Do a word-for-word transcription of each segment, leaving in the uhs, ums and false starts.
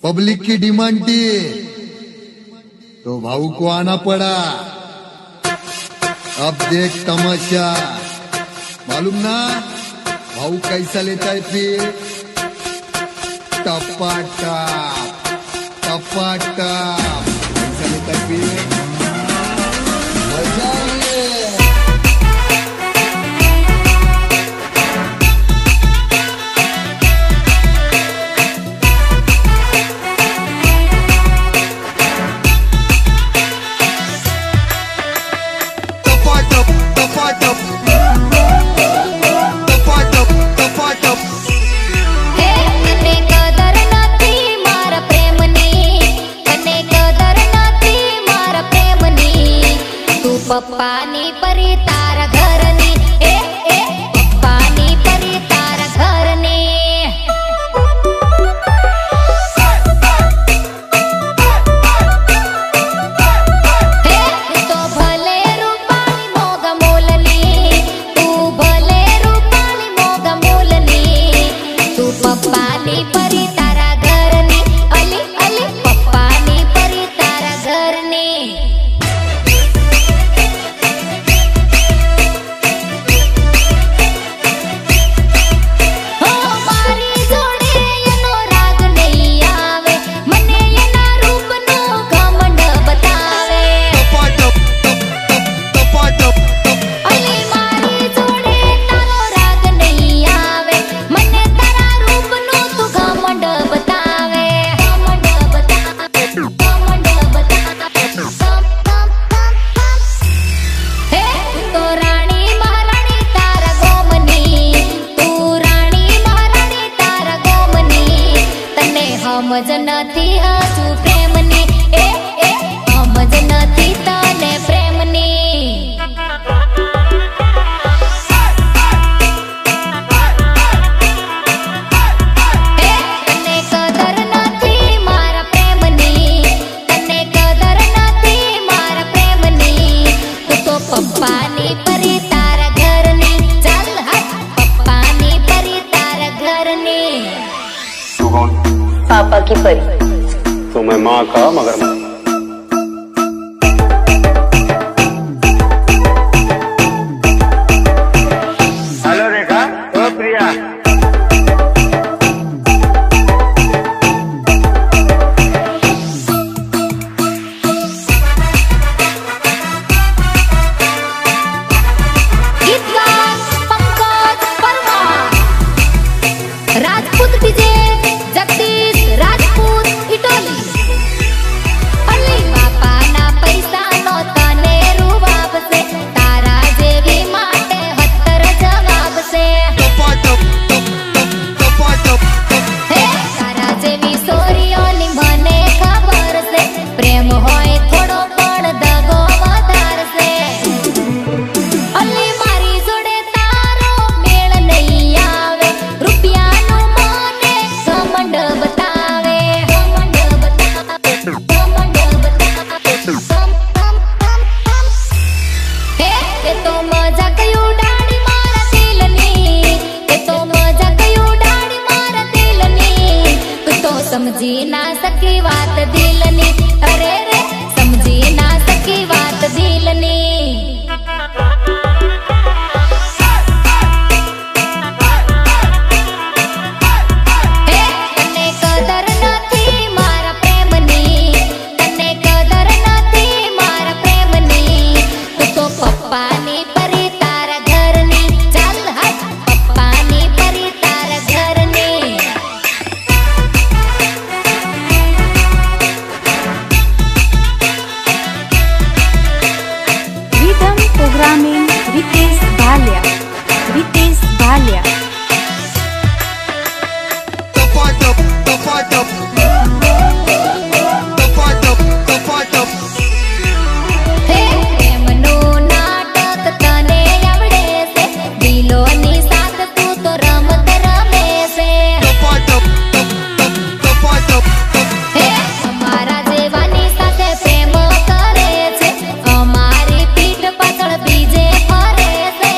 Public की demand थी तो भाऊ को आना पड़ा। अब देख तमाशा, मालूम ना भाऊ कैसा लेता है फिर, टपाटप टपाटप कैसा लेता है फिर, मजा आए। पप्पानी परी तारा घरनी, ए ए पप्पानी परी तारा घरनी। हे तो भले रूपाली मोगा मोलनी, तू भले रूपाली मोगा मोलनी, तू पप्पानी परी तारा घरनी, अली अली पप्पानी परी तारा घरनी। समझ नथी हजू प्रेमनी, ए ए समझ नथी तने प्रेमनी। ए तने कदर नथी मारा प्रेमनी, तने कदर नथी मारा प्रेमनी, तू तो पप्पानी परी तारा घरनी, चल हट पप्पानी परी तारा घरनी। पापा की परी तो मैं माँ का मगर हेलो रेखा, ओ प्रिया, गीतकार पंकज वर्मा, राजपूत डीजे जगदीश राजपूत इटोली। अली बापा ना पैसा नो तने रुबाब से, तारा जेवी माटे हत्तर जवाब से। हे तारा जेवी सोरियोनी मने खबर से, प्रेम होय थोड़ो पण दगो वधार से। अली मारी जोड़े तारो मेल नहीं आवे, रुपया नु मने घमंड बतावे, घमंड बतावे, घमंड बतावे। हे ये तो मजाक उडाड़ी मारा दिलनी, ये तो मजाक उडाड़ी मारा दिलनी, तू तो समझी ना सकी बात दिलनी, अरे रे समझी ना सकी बात दिलनी। हे तने कदर नथी मारा प्रेमनी, तने कदर नथी मारा प्रेमनी, तू तो पप्पानी परी तारा घरनी, चल हट पप्पानी परी तारा घरनी। Rhythm programming Ritesh Bhaliya, Ritesh Bhaliya. टपाटप टपाटप टपाटप टपाटप हे प्रेमनो नाटक तने आवडे से, दिलोनी साथ तू तो रमत रमे से। टपाटप टपाटप हे हमारा जेवानी साथे प्रेम करे छे, हमारी पीठ पाछळ बीजे फरे से।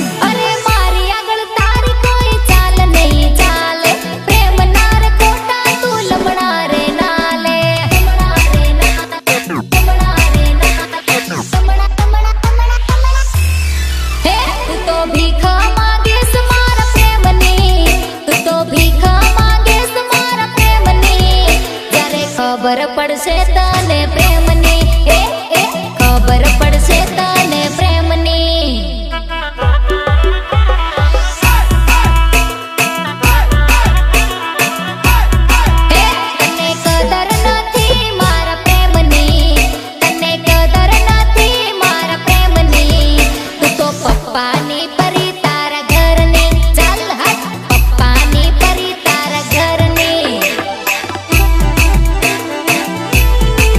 अरे मारी आगळ तारी कोई चाल नहीं चाले, प्रेम नार कोटा પડશે તને પ્રેમની, એ એ ખબર પડશે તને પ્રેમની. તને કદર નથી મારા પ્રેમની, તને કદર નથી મારા પ્રેમની. તું તો પપ્પાની પરી તારા ઘરની, ચાલ હટ પપ્પાની પરી તારા ઘરની.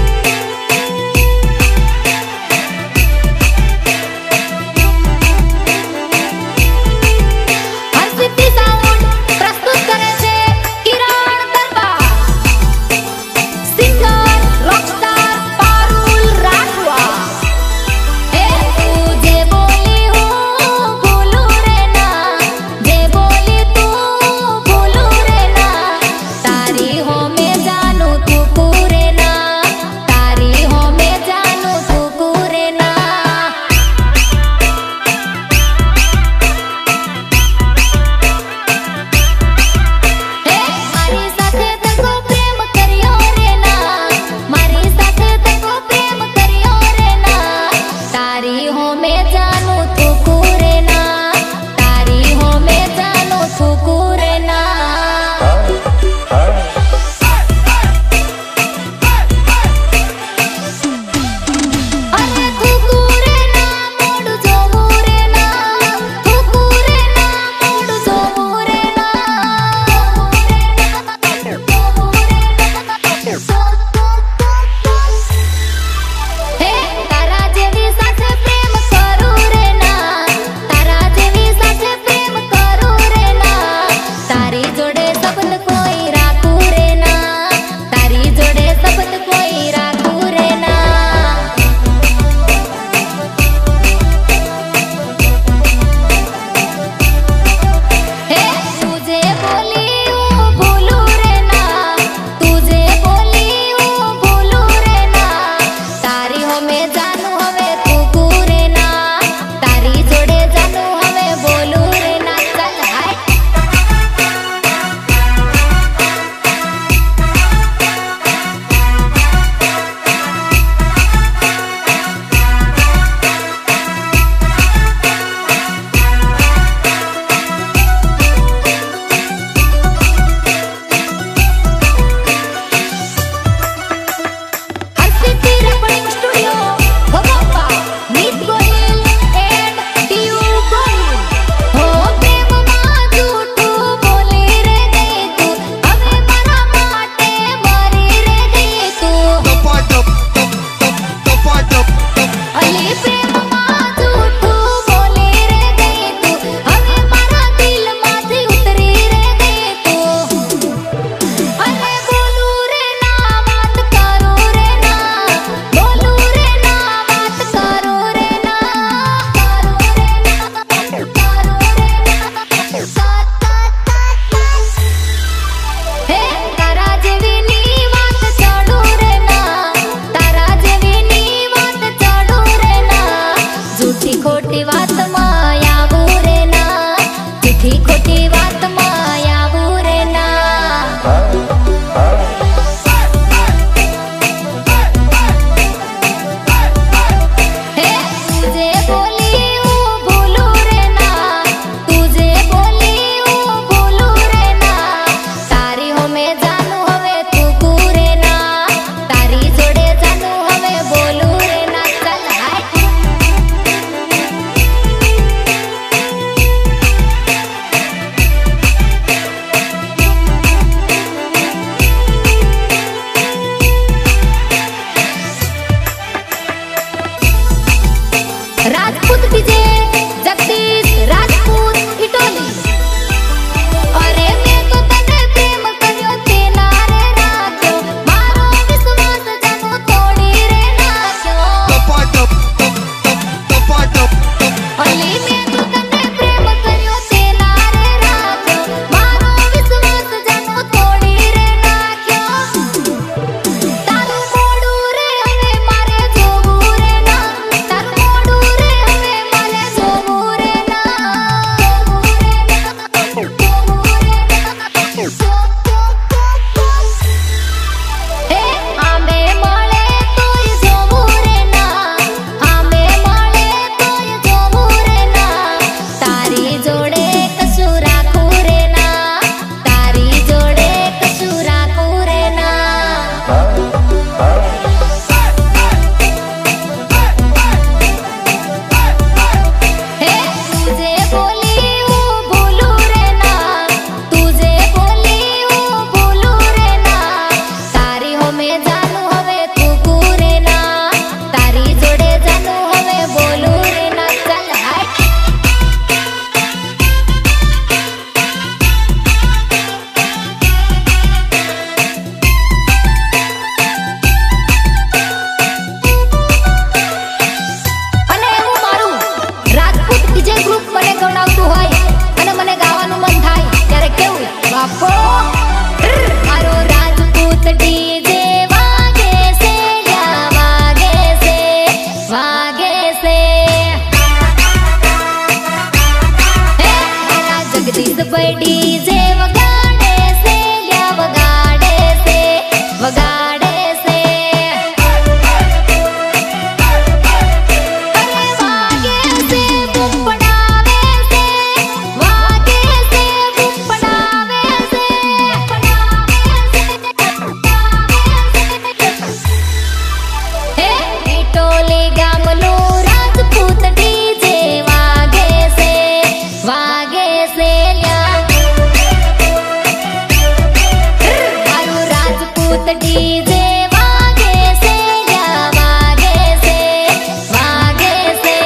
मस्त डीजे वागे से या वागे से वागे से।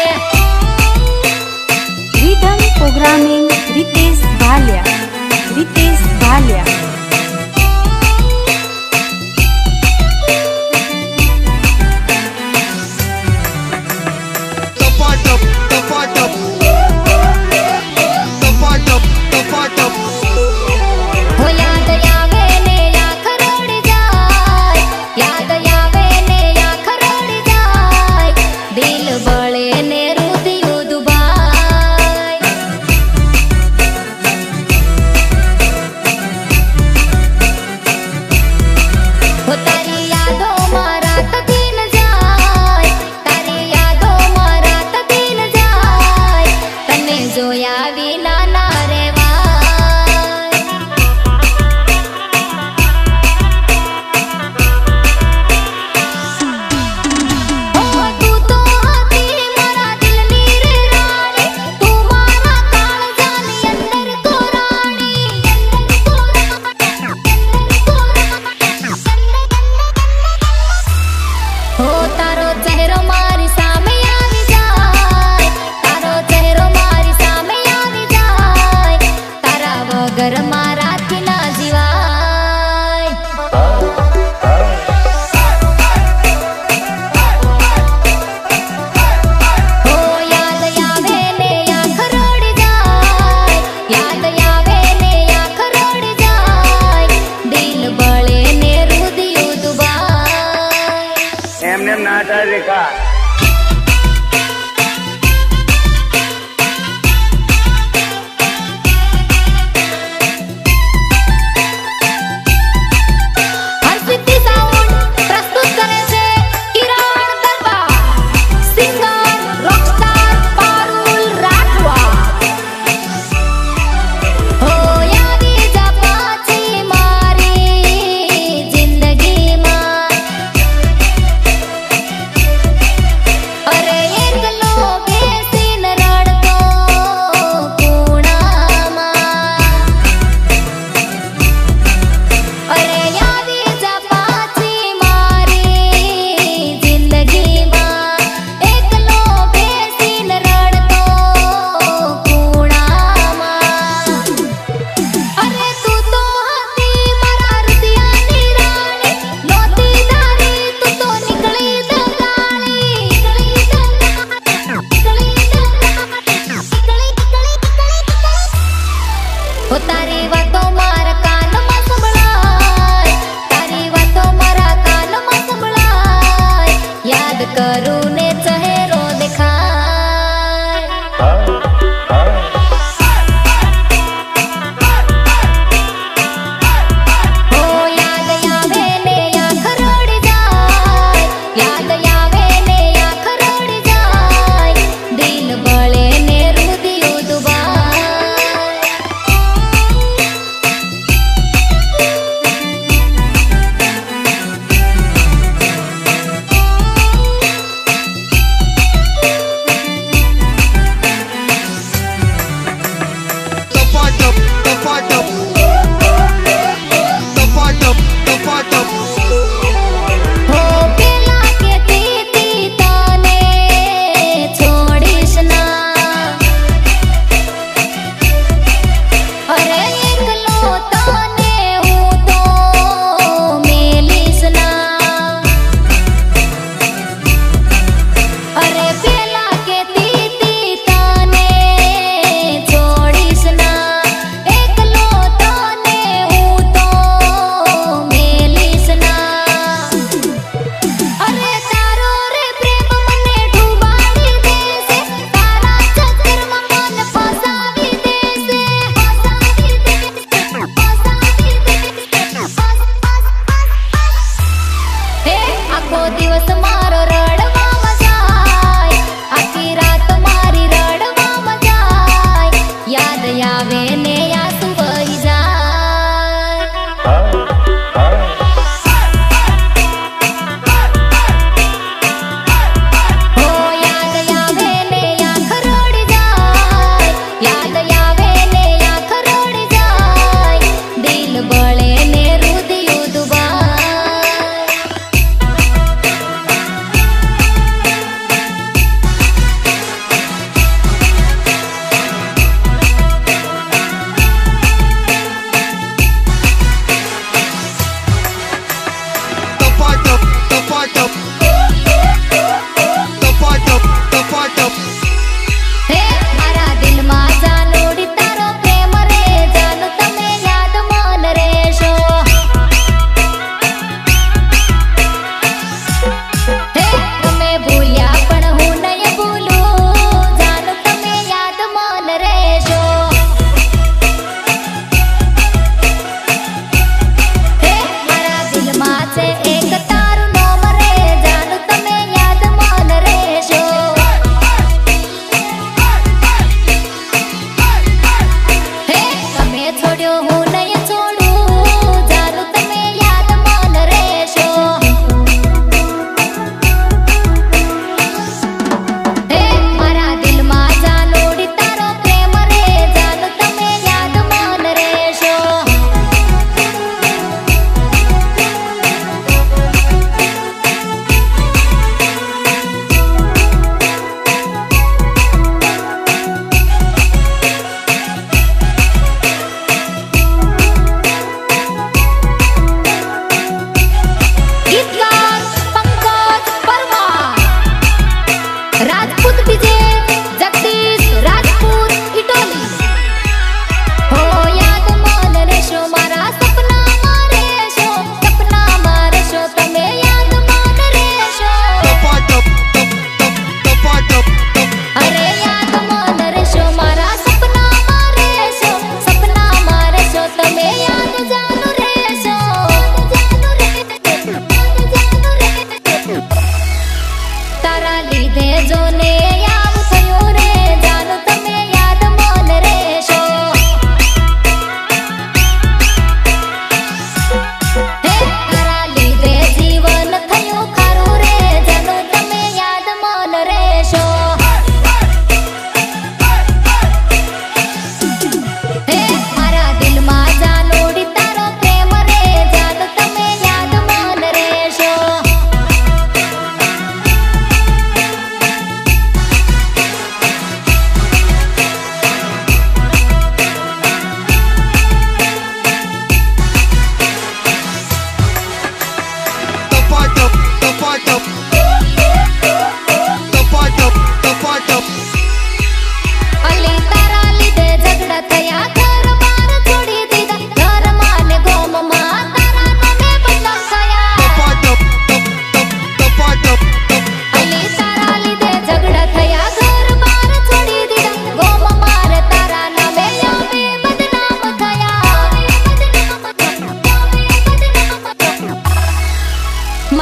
Rhythm programming Ritesh Bhaliya Ritesh Bhaliya. टपाटप टपाटप टपाटप टपाटप हो याद आवे ने आँख रोड़ जा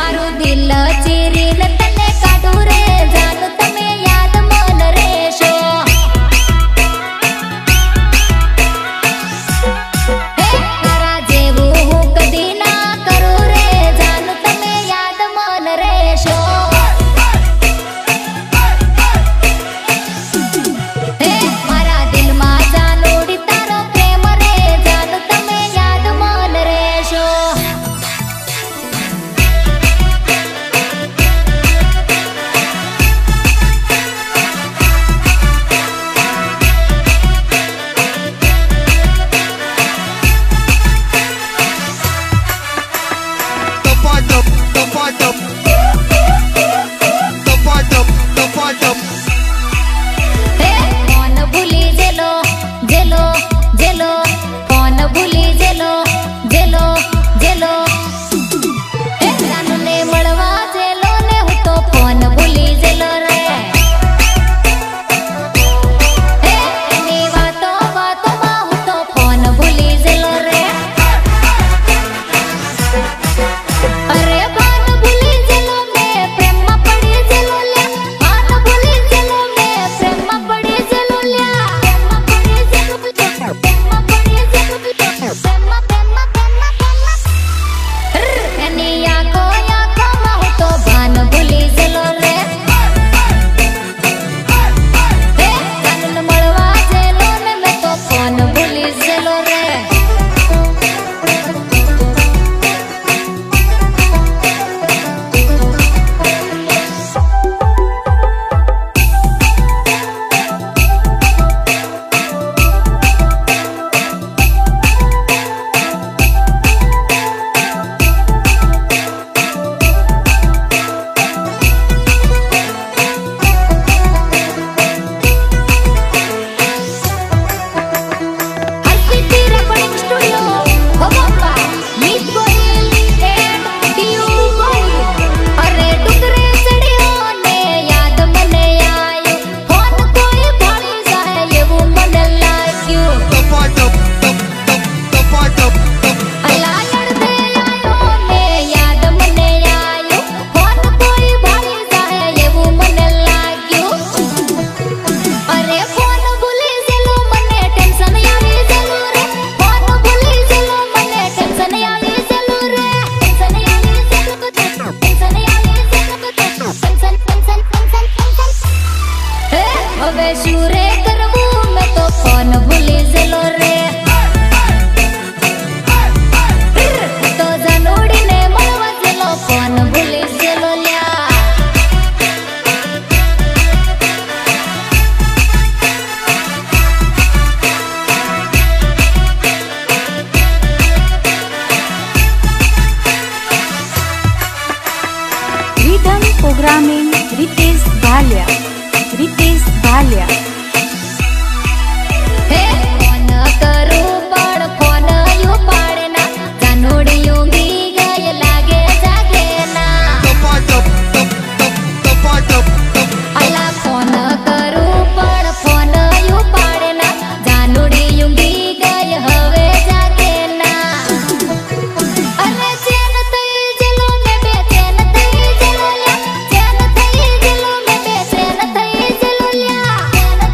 मारू दिल चीरीन तने काढू रे जानू तमे याद मन रेशो हे तारा जेवू हूँ कदी ना करू रे जानू तमे याद मन रेशो हे मारा दिल मा जानूडी तारो प्रेम रे जानू तमे याद मन रेशो हे कौन भूली जेलो जेलो जेलो कौन भूली जेलो जेलो जेलो हे जानू ने मळवा जेलो ने हूँ तो कौन भूली जेलो रे हे एनी वातो वातो मा हूँ तो कौन भूली जेलो रे अरे बान भूली जेलो में प्रेम मा पड़ी जेलो ल्या बान भूली जेलो में प्रेम मा पड़ी जेलो ल्या प्रेम मा पड़ी जेलो प्रेम मा पड़ी जेलो प्रेम मा प्रेम मा प्रेम मा प्रेम मा एनी आँखो आँखो मा हूँ तो बान भूली जेलो रे हे जानू ने मळवा जेलो ने मैं तो कौन भूली जेलो रे Harshiti recording studio Bhopal Meet Gohil and टीयू गोहिल अरे डुंगरे चढ़ियो ने याद मने आयो फोन कोई भाड़ी जाए एवू मने लाग्यो अला लड़दे आयो ने याद मने आयो फोन कोई भाड़ी जाए एवू मने लाग्यो अरे फोन भूली जेलो मने टेंशन आवी जेलो रे फोन भूली जेलो मने टेंशन आवी जेलो रे टेंशन आवी जेलो टेंशन आवी जेलो टेंशन टेंशन टेंशन टेंशन हे હવે શું રે કરવું मैं तो फोन भूली जेलो रे तो जानूडी ने मळवा जेलो फोन भूली जेलो ल्या रिदम प्रोग्रामिंग रितेश भालिया रितेश भालिया हे फोन करू पण फोन यू पाडे ना जानूडी युंगी गय लागे जागे ना अला फोन करू पण फोन यू पाडे ना जानूडी युंगी गय हवे जागे ना अरे चैन थई जेलो में बेचैन थई जेलो ल्या चैन थई जेलो में बेचैन थई जेलो ल्या चैन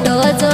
फोटो जो